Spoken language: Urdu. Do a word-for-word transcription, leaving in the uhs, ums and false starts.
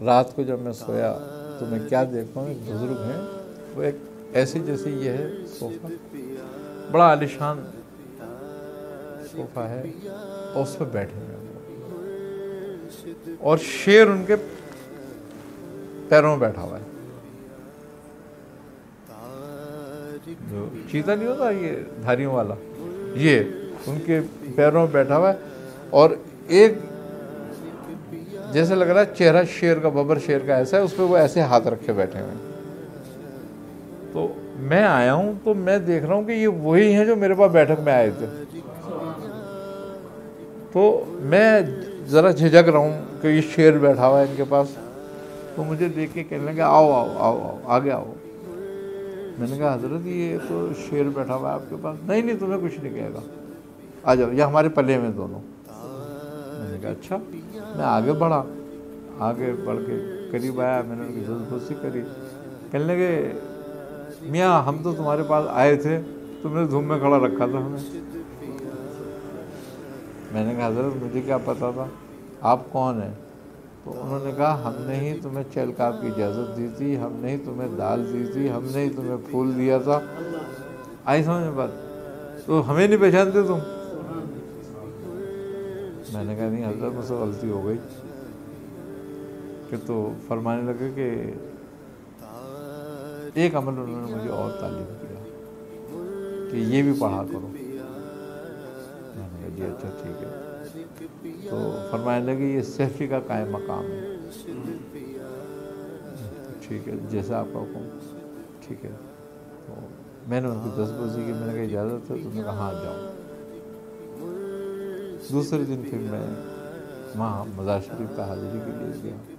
رات کو جب میں سویا تو میں کیا دیکھتا ہوں، ایک بزرگ ہیں، وہ ایک ایسی جیسے یہ ہے صوفہ، بڑا عالیشان صوفہ ہے، اور اس پہ بیٹھے ہوئے ہیں، اور شیر ان کے پیروں میں بیٹھا ہوا ہے، جو چیتا نہیں ہوتا یہ دھاریوں والا، یہ ان کے پیروں میں بیٹھا ہوا ہے، اور ایک جیسے لگ رہا ہے چہرہ شیر کا، ببر شیر کا ایسا ہے، اس پہ وہ ایسے ہاتھ رکھے بیٹھے ہوئے ہیں۔ تو میں آیا ہوں تو میں دیکھ رہا ہوں کہ یہ وہی ہیں جو میرے پاس بیٹھک میں آئے تھے، تو میں ذرا جھجک رہا ہوں کہ یہ شیر بیٹھا ہوا ہے ان کے پاس، تو مجھے دیکھ کے کہنے لگے آؤ آؤ آؤ آؤ آگے آؤ۔ میں نے کہا حضرت یہ تو شیر بیٹھا ہوا ہے آپ کے پاس۔ نہیں نہیں تمہیں کچھ نہیں کہے گا، آ جاؤ، یہ ہمارے پلے میں دونوں۔ میں نے کہا اچھا۔ میں آگے بڑھا، آگے بڑھ کے قریب آیا، میں نے ان کی دستبوسی کری، کہنے لگے میاں ہم تو تمہارے پاس آئے تھے، تم نے دھوم میں کھڑا رکھا تھا ہمیں۔ میں نے کہا حضرت مجھے کیا پتا تھا، آپ کون ہیں؟ تو انہوں نے کہا ہم نے ہی تمہیں چہلکاو کی اجازت دی تھی، ہم نے ہی تمہیں دال دی تھی، ہم نے ہی تمہیں پھول دیا تھا۔ آئی سمجھ میں بات؟ تو ہمیں نہیں پہچانتے تم؟ میں نے کہا نہیں حضرت مجھ سے غلطی ہو گئی۔ کہ تو فرمانے لگے کہ ایک عمل انہوں نے مجھے اور تعلیم کیا کہ یہ بھی پڑھا کرو۔ میں نے کہا جی اچھا ٹھیک ہے۔ تو فرمانے لگے یہ سیفٹی کا قائم مقام ہے۔ ٹھیک ہے جیسا آپ کا حکم، ٹھیک ہے۔ تو میں نے ان کی دستبوسی کی، میں نے کہا اجازت ہے؟ تو انہوں نے کہا ہاں جاؤ۔ دوسرے دن پھر میں وہاں مزار شریف کا حاضری کے لیے گیا۔